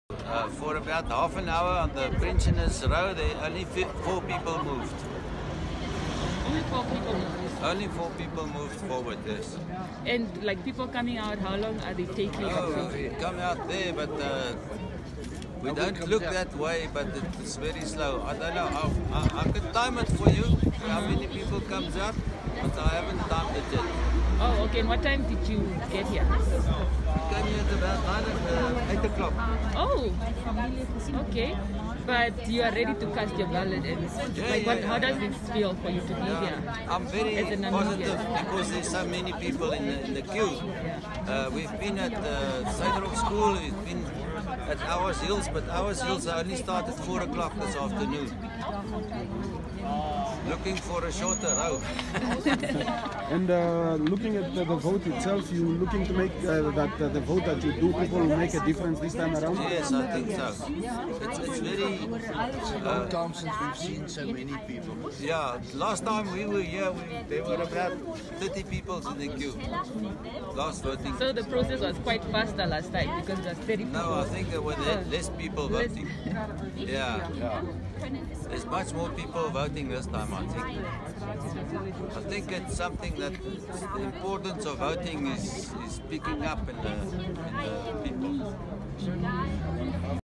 For about half an hour on the Pensioners Row, only 4 people moved. Only 4 people moved? Only 4 people moved forward, yes. And like people coming out, how long are they taking? We come out there, but we don't look that way, but it's very slow. I don't know, I can time it for you, how many people comes out, but I haven't timed it yet. Oh, okay. And what time did you get here? We came here at about 8 o'clock. Oh, okay. But you are ready to cast your ballot, and how does it feel for you to be here? I'm very positive because there's so many people in the queue. We've been at Suiderhof School, we've been at Ouwes Hills, but Ouwes Hills only started 4 o'clock this afternoon. Looking for a shorter road. And looking at the vote itself, you looking to make that the vote that you do, people will make a difference this time around? Yes, I think so. It's very... long time since we've seen so many people. Yeah, last time we were here, there were about 30 people in the queue. Last voting. So the process was quite faster last time because there was 30 people. No, I think there were less people voting. Yeah. There's much more people voting this time, I think. I think it's something that the importance of voting is picking up in the people.